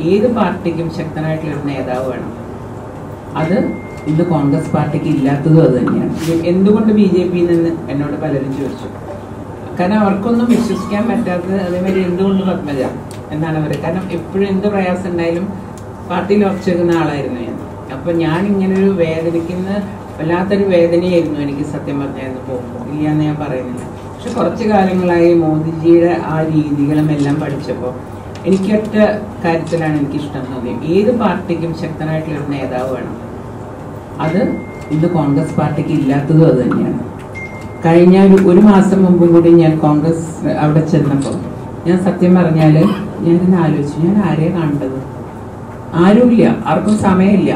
ഏത് പാർട്ടിക്കും ശക്തനായിട്ടുള്ള ഒരു നേതാവ് വേണം. അത് ഇന്ന് കോൺഗ്രസ് പാർട്ടിക്ക് ഇല്ലാത്തതും അത് തന്നെയാണ്. എന്തുകൊണ്ട് BJP-യിൽ നിന്ന് എന്നോട് പലരും ചോദിച്ചു. കാരണം അവർക്കൊന്നും വിശ്വസിക്കാൻ പറ്റാത്തത്. അതേമാതിരി എന്തുകൊണ്ട് പത്മജ എന്നാണ് അവർ. കാരണം എപ്പോഴും എന്ത് പ്രയാസം ഉണ്ടായാലും പാർട്ടിയിൽ ഉറച്ചു വെക്കുന്ന ആളായിരുന്നു ഞാൻ. അപ്പൊ ഞാൻ ഇങ്ങനൊരു വേദനിക്കുന്ന വല്ലാത്തൊരു വേദനയായിരുന്നു എനിക്ക് സത്യം പറഞ്ഞായിരുന്നു പോകുമ്പോൾ. ഇല്ലാന്ന് ഞാൻ പറയുന്നില്ല. പക്ഷെ കുറച്ച് കാലങ്ങളായി മോദിജിയുടെ ആ രീതികളും എല്ലാം പഠിച്ചപ്പോൾ എനിക്കൊറ്റ കാര്യത്തിലാണ് എനിക്കിഷ്ടം തോന്നിയത്. ഏത് പാർട്ടിക്കും ശക്തനായിട്ടുള്ള ഒരു നേതാവ് വേണം. അത് ഇന്ന് കോൺഗ്രസ് പാർട്ടിക്ക് ഇല്ലാത്തതും അത് തന്നെയാണ്. കഴിഞ്ഞ ഒരു മാസം മുമ്പും കൂടി ഞാൻ കോൺഗ്രസ് അവിടെ ചെന്നപ്പോൾ ഞാൻ സത്യം പറഞ്ഞാൽ ഞാനിന്ന് ആലോചിച്ചു, ഞാൻ ആരെയാണ് കണ്ടത്? ആരുമില്ല, ആർക്കും സമയമില്ല.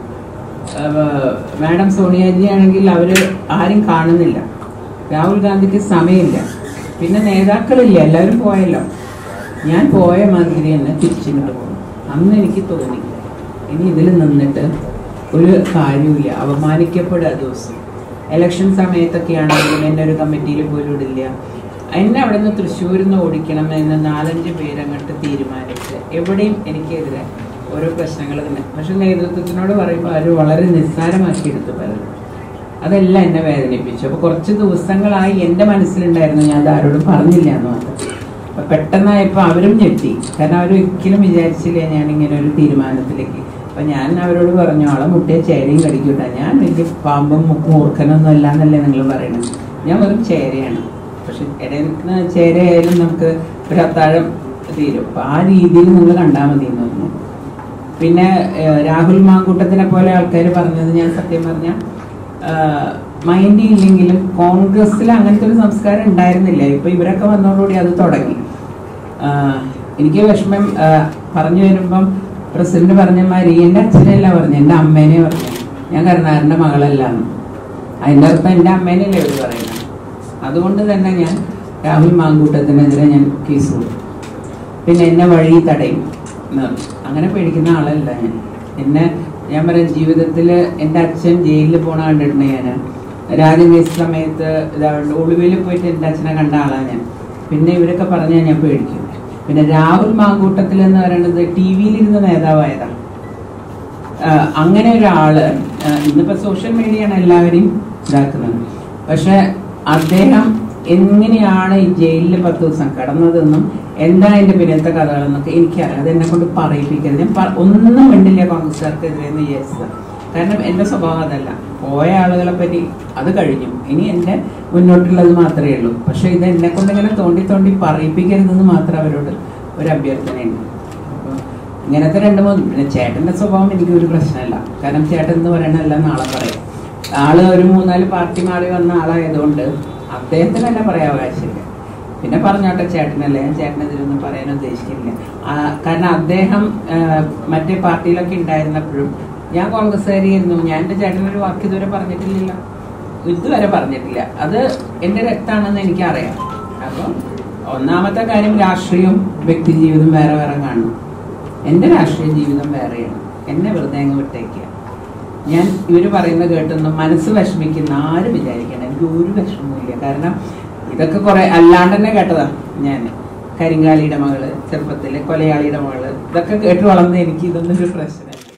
മാഡം സോണിയാജി ആണെങ്കിൽ അവർ ആരും കാണുന്നില്ല. രാഹുൽ ഗാന്ധിക്ക് സമയമില്ല. പിന്നെ നേതാക്കളില്ല, എല്ലാവരും പോയല്ലോ. ഞാൻ പോയ മാതിരി തന്നെ തിരിച്ചിങ്ങോട്ട് പോകും. അന്ന് എനിക്ക് തോന്നി ഇനി ഇതിൽ നിന്നിട്ട് ഒരു കാര്യമില്ല, അപമാനിക്കപ്പെടുക ദിവസം. ഇലക്ഷൻ സമയത്തൊക്കെയാണെങ്കിലും എന്നെ ഒരു കമ്മിറ്റിയിൽ പോലും ഇടില്ല. എന്നെ അവിടെ നിന്ന് തൃശ്ശൂരിൽ നിന്ന് ഓടിക്കണം എന്ന് 4-5 പേരങ്ങോട്ട് തീരുമാനിച്ച് എവിടെയും എനിക്കെതിരെ ഓരോ പ്രശ്നങ്ങൾ തന്നെ. പക്ഷെ നേതൃത്വത്തിനോട് പറയുമ്പോൾ അവർ വളരെ നിസ്സാരമാക്കിയെടുത്ത് പലരും. അതെല്ലാം എന്നെ വേദനിപ്പിച്ചു. അപ്പോൾ കുറച്ച് ദിവസങ്ങളായി എൻ്റെ മനസ്സിലുണ്ടായിരുന്നു, ഞാൻ അത് ആരോടും പറഞ്ഞില്ല എന്ന് മാത്രം. അപ്പം പെട്ടെന്നായപ്പോൾ അവരും ഞെട്ടി. കാരണം അവരൊരിക്കലും വിചാരിച്ചില്ല ഞാനിങ്ങനെ ഒരു തീരുമാനത്തിലേക്ക്. അപ്പം ഞാൻ അവരോട് പറഞ്ഞു, ആളെ മുട്ടിയ ചേരയും കടിക്കൂട്ടാ. ഞാൻ വലിയ പാമ്പും മൂർഖനൊന്നും അല്ല എന്നല്ലേ നിങ്ങൾ പറയണത്. ഞാൻ വെറും ചേരയാണ്. പക്ഷെ ഇടയിൽ ചേരയായാലും നമുക്ക് ഒരു അത്താഴം തീരും. അപ്പം ആ രീതിയിൽ നിങ്ങൾ കണ്ടാൽ മതി എന്ന് പറഞ്ഞു. പിന്നെ രാഹുൽ മാങ്കൂട്ടത്തിനെ പോലെ ആൾക്കാർ പറഞ്ഞത് ഞാൻ സത്യം പറഞ്ഞാൽ മൈൻഡ് ഇല്ലെങ്കിലും കോൺഗ്രസ്സിൽ അങ്ങനത്തെ ഒരു സംസ്കാരം ഉണ്ടായിരുന്നില്ല. ഇപ്പം ഇവരൊക്കെ വന്നതോടുകൂടി അത് തുടങ്ങി. എനിക്ക് വിഷമം പറഞ്ഞു വരുമ്പം പ്രസിഡന്റ് പറഞ്ഞ മാതിരി എൻ്റെ അച്ഛനല്ല പറഞ്ഞു, എൻ്റെ അമ്മേനെ പറഞ്ഞു. ഞാൻ കരുണാകരൻ്റെ മകളല്ലാന്ന്. അതിൻ്റെ അർത്ഥം എൻ്റെ അമ്മേനല്ലേ അവർ പറയുന്നത്. അതുകൊണ്ട് തന്നെ ഞാൻ രാഹുൽ മാങ്കൂട്ടത്തിനെതിരെ ഞാൻ കേസ് കൊടുത്തു. പിന്നെ എന്നെ വഴി തടയും. അങ്ങനെ പേടിക്കുന്ന ആളല്ല ഞാൻ. ഞാൻ പറയാം, ജീവിതത്തിൽ എൻ്റെ അച്ഛൻ ജയിലിൽ പോണ കണ്ടിട്ടുണ്ട്. ഞാൻ രാജകേസ് സമയത്ത് ഒളിവിൽ പോയിട്ട് എൻ്റെ അച്ഛനെ കണ്ട ആളാണ് ഞാൻ. പിന്നെ ഇവരൊക്കെ പറഞ്ഞാൽ ഞാൻ പേടിക്കും. പിന്നെ രാഹുൽ മാങ്കൂട്ടത്തിൽ എന്ന് പറയുന്നത് TV-യിലിരുന്ന നേതാവായതാണ്. അങ്ങനെ ഒരാള് ഇന്നിപ്പോൾ സോഷ്യൽ മീഡിയയാണ് എല്ലാവരെയും ഇതാക്കുന്നത്. പക്ഷെ അദ്ദേഹം എങ്ങനെയാണ് ഈ ജയിലിൽ 10 ദിവസം കിടന്നതെന്നും എന്താ അതിൻ്റെ പിന്നത്തെ കഥകളെന്നൊക്കെ എനിക്കറിയാം. അതെന്നെ കൊണ്ട് പറയിപ്പിക്കരുത്. ഞാൻ ഒന്നും വേണ്ടില്ല കോൺഗ്രസ്സുകാർക്കെതിരെ എന്ന് വിചാരിച്ചത്. കാരണം എൻ്റെ സ്വഭാവം അതല്ല. പോയ ആളുകളെ പറ്റി അത് കഴിഞ്ഞു. ഇനി എൻ്റെ മുന്നോട്ടുള്ളത് മാത്രമേ ഉള്ളൂ. പക്ഷെ ഇത് എന്നെ കൊണ്ട് ഇങ്ങനെ തോണ്ടി പറയിപ്പിക്കരുതെന്ന് മാത്രം അവരോട് ഒരു അഭ്യർത്ഥനയുണ്ട്. അപ്പോൾ ഇങ്ങനത്തെ 2-3 പിന്നെ ചേട്ടൻ്റെ സ്വഭാവം എനിക്ക് ഒരു പ്രശ്നമല്ല. കാരണം ചേട്ടൻ എന്ന് പറയണല്ല നാളെ പറയും. ആള് ഒരു 3-4 പാർട്ടി മാറി വന്ന ആളായതുകൊണ്ട് അദ്ദേഹത്തിന് തന്നെ പറയാൻ അവകാശമില്ല. പിന്നെ പറഞ്ഞോട്ടെ ചേട്ടനല്ലേ, ഞാൻ ചേട്ടനെതിരൊന്നും പറയാൻ ഉദ്ദേശിക്കുന്നില്ല. കാരണം അദ്ദേഹം മറ്റേ പാർട്ടിയിലൊക്കെ ഉണ്ടായിരുന്നപ്പോഴും ഞാൻ കോൺഗ്രസ്സുകാരിയായിരുന്നു. ഞാൻ എൻ്റെ ചേട്ടനൊരു വാക്ക് ഇതുവരെ പറഞ്ഞിട്ടില്ലല്ലോ, ഇതുവരെ പറഞ്ഞിട്ടില്ല. അത് എൻ്റെ രക്തമാണെന്ന് എനിക്കറിയാം. അപ്പം ഒന്നാമത്തെ കാര്യം, രാഷ്ട്രീയവും വ്യക്തി ജീവിതം വേറെ വേറെ കാണണം. എൻ്റെ രാഷ്ട്രീയ ജീവിതം വേറെയാണ്. എന്നെ വെറുതെ അങ്ങ് വിട്ടേക്കുക. ഞാൻ ഇവർ പറയുന്നത് കേട്ടൊന്നും മനസ്സ് വിഷമിക്കുന്ന ആരും വിചാരിക്കണം. എനിക്ക് ഒരു വിഷമവുമില്ല. കാരണം ഇതൊക്കെ കുറെ അല്ലാണ്ട് തന്നെ കേട്ടതാ. ഞാൻ കരിങ്കാലിയുടെ മകള്, ചെറുപ്പത്തിലെ കൊലയാളിയുടെ മകള്, ഇതൊക്കെ കേട്ട് വളർന്ന എനിക്ക് ഇതൊന്നും ഒരു പ്രശ്നമല്ല.